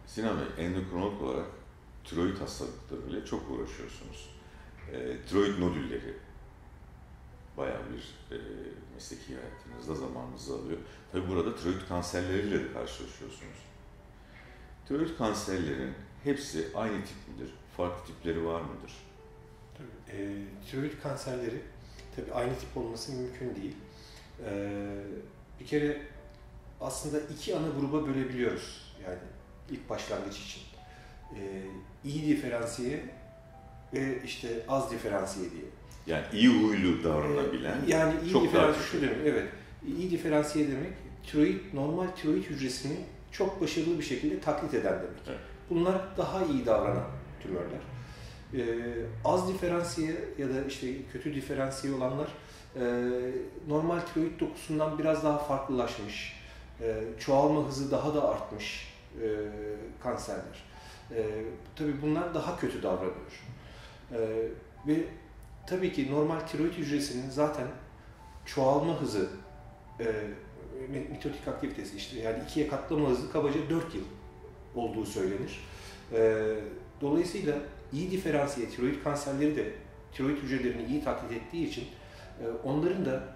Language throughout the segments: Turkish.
Sinan Bey, endokrinolog olarak tiroid hastalıklarıyla çok uğraşıyorsunuz. Tiroid nodülleri bayağı bir mesleki hayatınızda zamanınızı alıyor. Tabi burada tiroid kanserleriyle de karşılaşıyorsunuz. Tiroid kanserlerin hepsi aynı tip midir? Farklı tipleri var mıdır? Tiroid kanserleri tabii aynı tip olması mümkün değil. Bir kere aslında iki ana gruba bölebiliyoruz yani ilk başlangıç için. İyi diferansiye ve işte az diferansiye diye. Yani iyi huylu davranabilen, yani iyi çok diferansiye şu demek, evet. İyi diferansiye demek, normal tiroid hücresini çok başarılı bir şekilde taklit eden demek. Evet. Bunlar daha iyi davranan tümörler. Az diferansiye ya da işte kötü diferansiye olanlar normal tiroid dokusundan biraz daha farklılaşmış, çoğalma hızı daha da artmış kanserler. Tabii bunlar daha kötü davranıyor. Ve tabii ki normal tiroid hücresinin zaten çoğalma hızı, mitotik aktivitesi işte yani ikiye katlama hızı kabaca 4 yıl olduğu söylenir. Dolayısıyla iyi diferansiye tiroid kanserleri de tiroid hücrelerini iyi taklit ettiği için onların da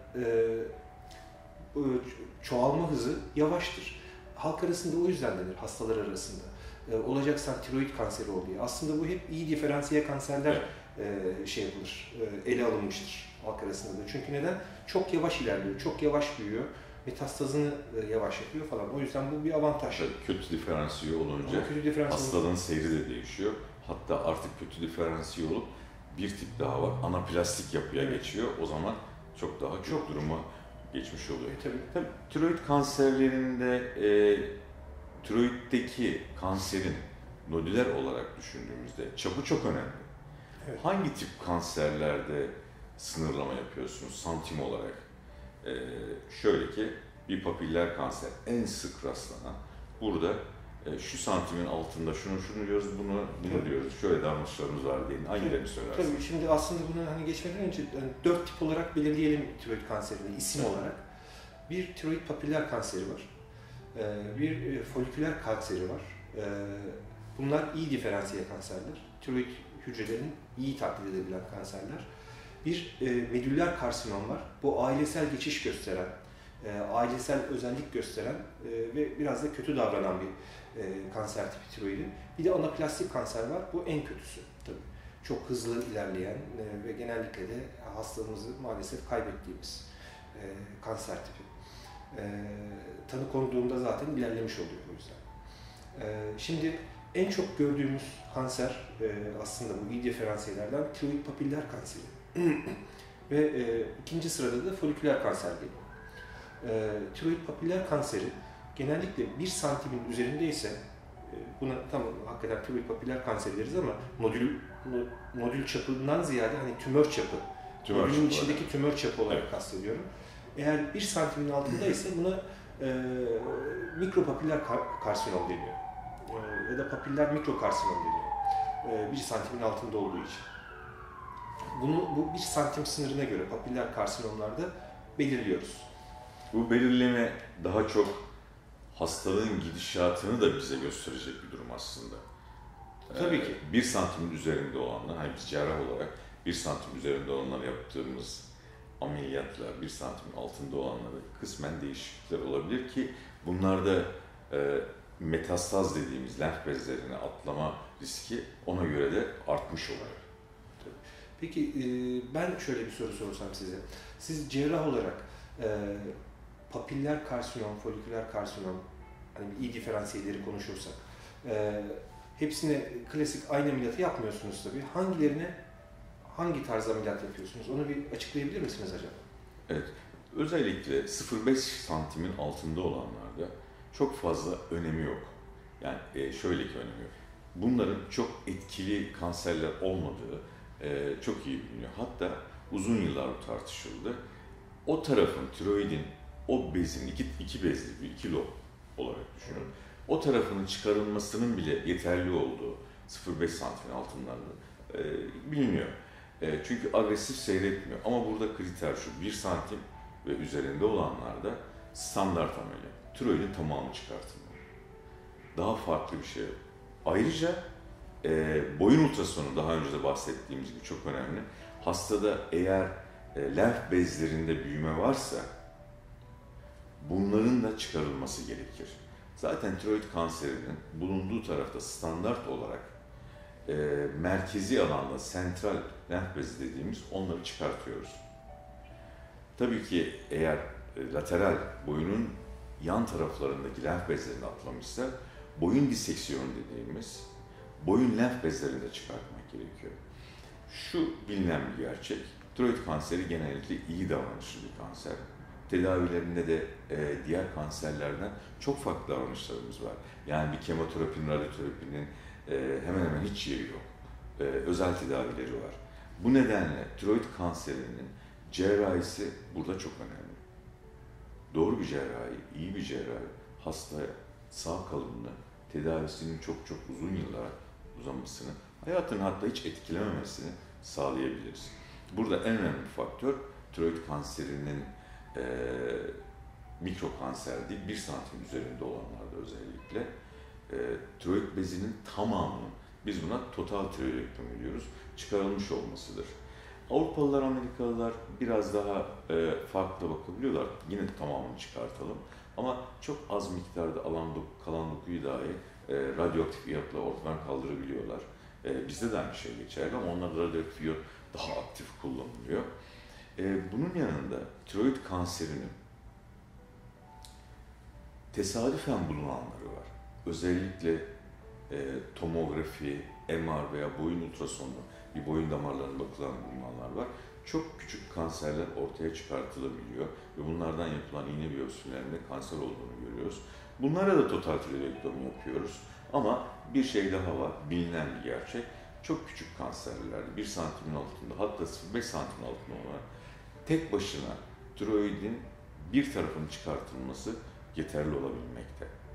çoğalma hızı yavaştır. Halk arasında o yüzden denir, hastalar arasında. Olacaksan tiroid kanseri ol diye. Aslında bu hep iyi diferansiye kanserler şey yapılır, ele alınmıştır halk arasında da. Çünkü neden? Çok yavaş ilerliyor, çok yavaş büyüyor. Metastazını yavaş yapıyor falan. O yüzden bu bir avantaj. Kötü diferansiye olunca hastalığın seyri de değişiyor. Hatta artık kötü diferansiye olup bir tip daha var. Anaplastik yapıya geçiyor. O zaman çok daha çok duruma geçmiş oluyor. Tabii. Tiroid kanserlerinde tiroiddeki kanserin nodüler olarak düşündüğümüzde çapı çok önemli. Evet. Hangi tip kanserlerde sınırlama yapıyorsunuz santim olarak? Şöyle ki bir papiller kanser en sık rastlanan. Burada şu santimin altında şunu diyoruz, bunu diyoruz. Şöyle davranışlarımız var diye. Hangilerini söylersiniz? Tabii şimdi aslında bunu hani geçmeden önce yani 4 tip olarak belirleyelim tiroid kanserini isim olarak. Bir tiroid papiller kanseri var. Bir foliküler kanseri var. Bunlar iyi diferansiye kanserler. Tiroid hücrelerini iyi taklit edebilen kanserler. Bir medüller karsinom var. Bu ailesel geçiş gösteren, ailesel özellik gösteren ve biraz da kötü davranan bir kanser tipi tiroidin. Bir de anaplastik kanser var. Bu en kötüsü tabii. Çok hızlı ilerleyen ve genellikle de hastalığımızı maalesef kaybettiğimiz kanser tipi. Tanı konduğunda zaten ilerlemiş oluyor o yüzden. Şimdi en çok gördüğümüz kanser aslında bu iyi diferansiyelerden tiroid papiller kanseri. Ve ikinci sırada da foliküler kanser geliyor. Tiroid papiller kanseri genellikle 1 santimin üzerindeyse buna tamam hakikaten tiroid papiller kanseri deriz ama nodül çapından ziyade hani tümör çapı. Nodülün içindeki tümör çapı olarak kastediyorum. Eğer 1 santimin altındaysa buna mikropapiller karsinom deniyor. Ya da papiller mikrokarsinom deniyor. 1 santimin altında olduğu için. Bu 1 santim sınırına göre papiller karsinomlarda belirliyoruz. Bu belirleme daha çok hastalığın gidişatını da bize gösterecek bir durum aslında. Tabii ki. 1 santimin üzerinde olanlar, hani biz cerrah olarak 1 santim üzerinde olanlar yaptığımız ameliyatlar, 1 santimin altında olanlarda kısmen değişiklikler olabilir ki bunlarda metastaz dediğimiz lenf bezlerine atlama riski ona göre de artmış oluyor. Peki ben şöyle bir soru sorsam size. Siz cerrah olarak papiller karsinom, foliküler karsinom, hani iyi diferansiyeleri konuşursak, hepsine klasik aynı ameliyatı yapmıyorsunuz tabii. Hangilerine hangi tarz ameliyat yapıyorsunuz? Onu bir açıklayabilir misiniz acaba? Evet. Özellikle 0,5 santimin altında olanlarda çok fazla önemi yok. Yani şöyle ki önemi yok. Bunların çok etkili kanserler olmadığı çok iyi biliniyor. Hatta uzun yıllar tartışıldı. O tarafın, tiroidin, o bezin, iki bezli, iki lob olarak düşünün. O tarafının çıkarılmasının bile yeterli olduğu 0,5 santimin altından biliniyor. Çünkü agresif seyretmiyor. Ama burada kriter şu, 1 santim ve üzerinde olanlarda standart ameliyat. Tiroidin tamamı çıkartılmalı. daha farklı bir şey. Ayrıca boyun ultrasonu daha önce de bahsettiğimiz gibi çok önemli. Hastada eğer lenf bezlerinde büyüme varsa bunların da çıkarılması gerekir. Zaten tiroid kanserinin bulunduğu tarafta standart olarak merkezi alanda sentral lenf bezi dediğimiz onları çıkartıyoruz. Tabii ki eğer lateral boyunun yan taraflarındaki lenf bezlerini atlamışsa boyun diseksiyonu dediğimiz boyun lenf bezlerini de çıkartmak gerekiyor. Şu bilinen bir gerçek, tiroid kanseri genellikle iyi davranışlı bir kanser. Tedavilerinde de diğer kanserlerden çok farklı davranışlarımız var. Yani bir kemoterapinin, radyoterapinin hemen hemen hiç yeri yok. Özel tedavileri var. Bu nedenle tiroid kanserinin cerrahisi burada çok önemli. Doğru bir cerrahi, iyi bir cerrahi hastaya sağ kalımını, tedavisinin çok uzun yıllar uzamasını, hayatını hatta hiç etkilememesini sağlayabiliriz. Burada en önemli faktör tiroid kanserinin mikro kanser değil, 1 santim üzerinde olanlarda özellikle tiroid bezinin tamamının, biz buna total tiroidektomi diyoruz, çıkarılmış olmasıdır. Avrupalılar, Amerikalılar biraz daha farklı bakabiliyorlar. Yine tamamını çıkartalım. Ama çok az miktarda kalan dokuyu dahi radyoaktif iyotla ortadan kaldırabiliyorlar. Bizde de aynı şey geçerli ama onlarda radyoaktif iyot daha aktif kullanılıyor. Bunun yanında tiroid kanserinin tesadüfen bulunanları var. Özellikle tomografi, MR veya boyun ultrasonu, bir boyun damarlarına bakılan bulunanlar var. Çok küçük kanserler ortaya çıkartılabiliyor ve bunlardan yapılan iğne biyopsilerinde kanser olduğunu görüyoruz. Bunlara da total tiroidektomi yapıyoruz. Ama bir şey daha var, bilinen bir gerçek. Çok küçük kanserlerde, 1 santimin altında, hatta 0,5 santimin altında olan tek başına tiroidin bir tarafının çıkartılması yeterli olabilmekte.